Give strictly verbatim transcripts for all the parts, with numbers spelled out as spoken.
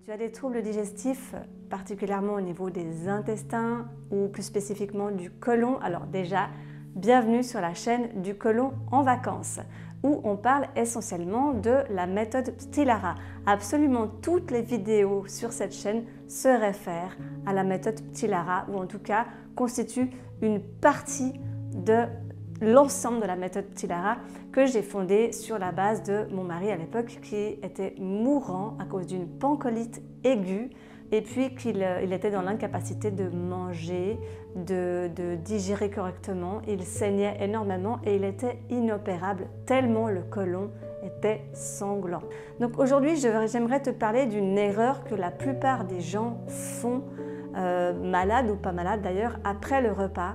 tu as des troubles digestifs, particulièrement au niveau des intestins ou plus spécifiquement du côlon, alors déjà, bienvenue sur la chaîne du côlon en vacances, où on parle essentiellement de la méthode Ptilara. Absolument toutes les vidéos sur cette chaîne se réfèrent à la méthode Ptilara, ou en tout cas constituent une partie de l'ensemble de la méthode Ptilara que j'ai fondée sur la base de mon mari à l'époque qui était mourant à cause d'une pancolite aiguë et puis qu'il il était dans l'incapacité de manger, de, de digérer correctement. Il saignait énormément et il était inopérable tellement le côlon était sanglant. Donc aujourd'hui, j'aimerais te parler d'une erreur que la plupart des gens font, euh, malades ou pas malades d'ailleurs, après le repas.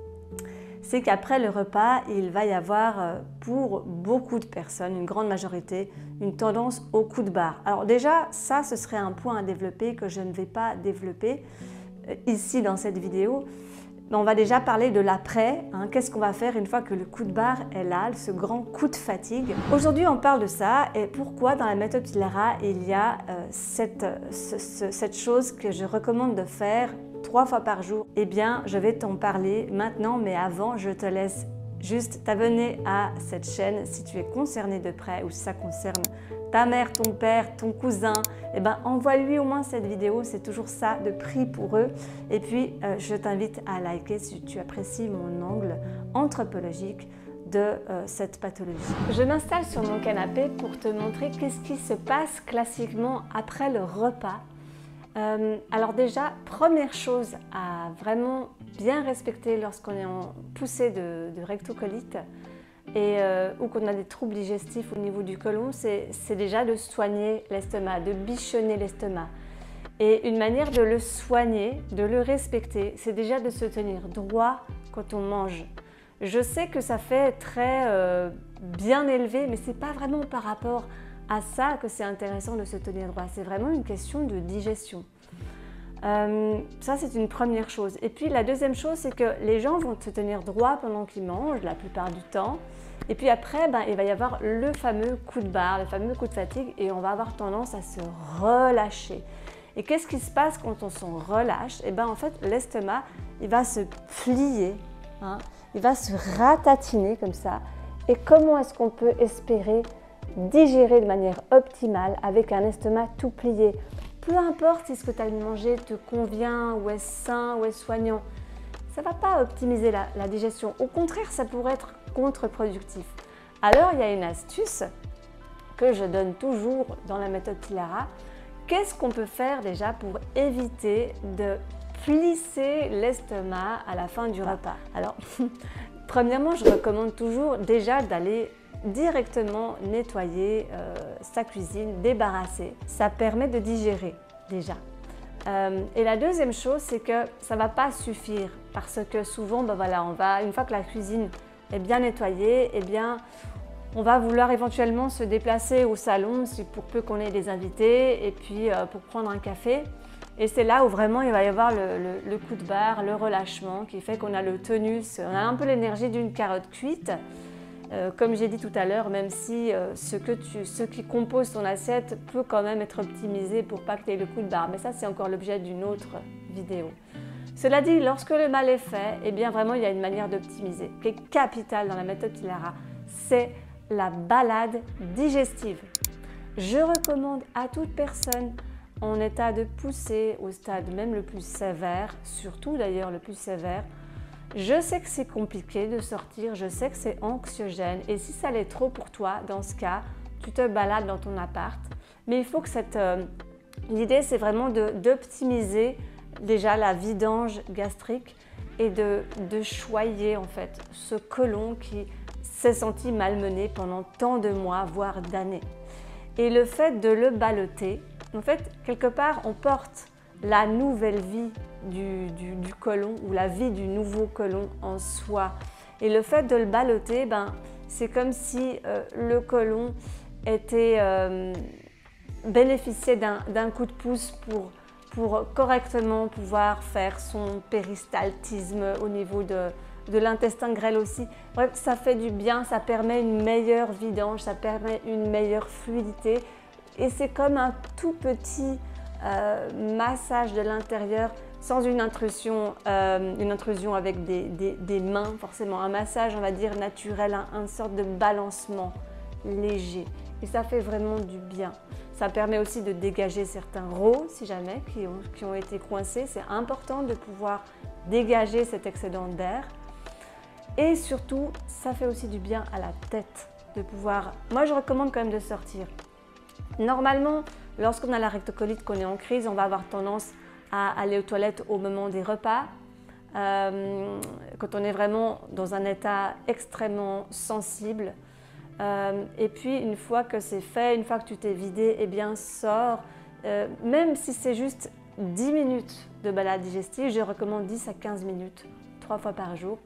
C'est qu'après le repas, il va y avoir pour beaucoup de personnes, une grande majorité, une tendance au coup de barre. Alors déjà, ça, ce serait un point à développer que je ne vais pas développer ici dans cette vidéo. On va déjà parler de l'après, hein. Qu'est-ce qu'on va faire une fois que le coup de barre est là, ce grand coup de fatigue. Aujourd'hui, on parle de ça et pourquoi dans la méthode Ptilara, il y a euh, cette, ce, ce, cette chose que je recommande de faire trois fois par jour. Eh bien, je vais t'en parler maintenant, mais avant, je te laisse juste t'abonner à cette chaîne si tu es concerné de près ou si ça concerne ta mère, ton père, ton cousin. Eh bien, envoie-lui au moins cette vidéo, c'est toujours ça de prix pour eux. Et puis, euh, je t'invite à liker si tu apprécies mon angle anthropologique de euh, cette pathologie. Je m'installe sur mon canapé pour te montrer qu'est-ce qui se passe classiquement après le repas. Euh, alors déjà, première chose à vraiment bien respecter lorsqu'on est en poussée de, de rectocolite et, euh, ou qu'on a des troubles digestifs au niveau du côlon, c'est déjà de soigner l'estomac, de bichonner l'estomac. Et une manière de le soigner, de le respecter, c'est déjà de se tenir droit quand on mange. Je sais que ça fait très euh, bien élevé, mais ce n'est pas vraiment par rapport à ça que c'est intéressant de se tenir droit. C'est vraiment une question de digestion. Euh, ça, c'est une première chose. Et puis, la deuxième chose, c'est que les gens vont se tenir droit pendant qu'ils mangent, la plupart du temps. Et puis après, ben, il va y avoir le fameux coup de barre, le fameux coup de fatigue, et on va avoir tendance à se relâcher. Et qu'est-ce qui se passe quand on s'en relâche? Et ben, en fait, l'estomac, il va se plier, hein, il va se ratatiner comme ça. Et comment est-ce qu'on peut espérer digérer de manière optimale avec un estomac tout plié? Peu importe si ce que tu as mangé te convient, ou est sain, ou est soignant, ça ne va pas optimiser la, la digestion. Au contraire, ça pourrait être contre-productif. Alors, il y a une astuce que je donne toujours dans la méthode Ptilara. Qu'est-ce qu'on peut faire déjà pour éviter de plisser l'estomac à la fin du repas? Alors, premièrement, je recommande toujours déjà d'aller directement nettoyer euh, sa cuisine, débarrasser. Ça permet de digérer déjà. Euh, et la deuxième chose, c'est que ça ne va pas suffire parce que souvent, ben voilà, on va, une fois que la cuisine est bien nettoyée, eh bien, on va vouloir éventuellement se déplacer au salon si pour peu qu'on ait des invités et puis euh, pour prendre un café. Et c'est là où vraiment il va y avoir le, le, le coup de barre, le relâchement qui fait qu'on a le tonus, on a un peu l'énergie d'une carotte cuite. Euh, comme j'ai dit tout à l'heure, même si euh, ce, que tu, ce qui compose ton assiette peut quand même être optimisé pour pas que tu aies le coup de barre. Mais ça, c'est encore l'objet d'une autre vidéo. Cela dit, lorsque le mal est fait, eh bien vraiment, il y a une manière d'optimiser qui est capitale dans la méthode Ptilara. C'est la balade digestive. Je recommande à toute personne en état de poussée, au stade même le plus sévère, surtout d'ailleurs le plus sévère. Je sais que c'est compliqué de sortir, je sais que c'est anxiogène et si ça l'est trop pour toi, dans ce cas, tu te balades dans ton appart. Mais il faut que cette... Euh, l'idée, c'est vraiment d'optimiser déjà la vidange gastrique et de, de choyer en fait ce côlon qui s'est senti malmené pendant tant de mois, voire d'années. Et le fait de le balloter, en fait, quelque part, on porte la nouvelle vie du, du, du côlon ou la vie du nouveau côlon en soi. Et le fait de le balloter, ben, c'est comme si euh, le côlon était euh, bénéficiait d'un coup de pouce pour, pour correctement pouvoir faire son péristaltisme au niveau de, de l'intestin grêle aussi. Bref, ça fait du bien, ça permet une meilleure vidange, ça permet une meilleure fluidité. Et c'est comme un tout petit euh, massage de l'intérieur sans une intrusion, euh, une intrusion avec des, des, des mains forcément. Un massage, on va dire, naturel, un, une sorte de balancement léger. Et ça fait vraiment du bien. Ça permet aussi de dégager certains rots, si jamais, qui ont, qui ont été coincés. C'est important de pouvoir dégager cet excédent d'air. Et surtout, ça fait aussi du bien à la tête de pouvoir... Moi, je recommande quand même de sortir. Normalement, lorsqu'on a la rectocolite, qu'on est en crise, on va avoir tendance à aller aux toilettes au moment des repas. Euh, quand on est vraiment dans un état extrêmement sensible. Euh, et puis, une fois que c'est fait, une fois que tu t'es vidé, eh bien, sors. Euh, même si c'est juste dix minutes de balade digestive, je recommande dix à quinze minutes, trois fois par jour.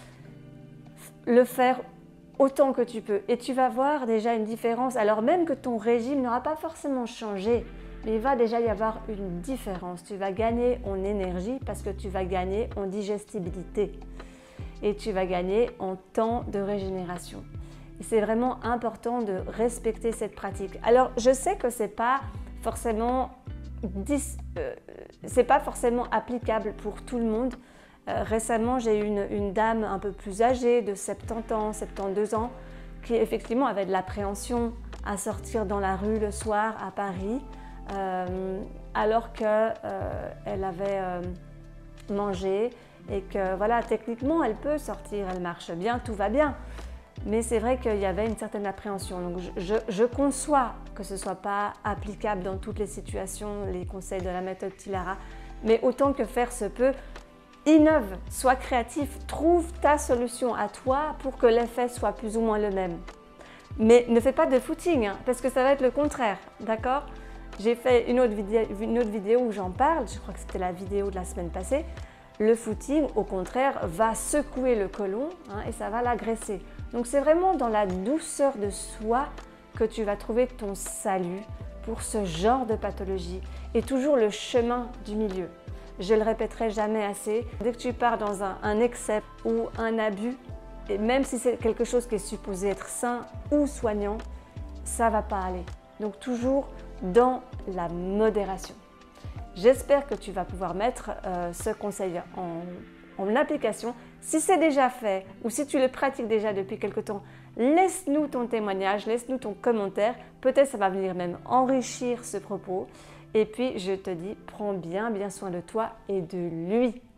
Le faire autant que tu peux. Et tu vas voir déjà une différence, alors même que ton régime n'aura pas forcément changé, mais il va déjà y avoir une différence. Tu vas gagner en énergie parce que tu vas gagner en digestibilité. Et tu vas gagner en temps de régénération. Et c'est vraiment important de respecter cette pratique. Alors, je sais que ce n'est pas forcément, euh, c'est pas forcément applicable pour tout le monde. Euh, récemment, j'ai eu une, une dame un peu plus âgée, de soixante-dix ans, soixante-douze ans, qui effectivement avait de l'appréhension à sortir dans la rue le soir à Paris, euh, alors qu'elle euh, avait euh, mangé et que voilà, techniquement, elle peut sortir, elle marche bien, tout va bien. Mais c'est vrai qu'il y avait une certaine appréhension. Donc je, je, je conçois que ce ne soit pas applicable dans toutes les situations, les conseils de la méthode Tilara, mais autant que faire se peut, innove, sois créatif, trouve ta solution à toi pour que l'effet soit plus ou moins le même. Mais ne fais pas de footing, hein, parce que ça va être le contraire, d'accord? J'ai fait une autre, vidéo, une autre vidéo où j'en parle, je crois que c'était la vidéo de la semaine passée. Le footing, au contraire, va secouer le côlon hein, et ça va l'agresser. Donc c'est vraiment dans la douceur de soi que tu vas trouver ton salut pour ce genre de pathologie et toujours le chemin du milieu. Je le répéterai jamais assez, dès que tu pars dans un, un excès ou un abus, et même si c'est quelque chose qui est supposé être sain ou soignant, ça ne va pas aller. Donc toujours dans la modération. J'espère que tu vas pouvoir mettre euh, ce conseil en, en application. Si c'est déjà fait ou si tu le pratiques déjà depuis quelque temps, laisse-nous ton témoignage, laisse-nous ton commentaire. Peut-être ça va venir même enrichir ce propos. Et puis je te dis, prends bien bien soin de toi et de lui.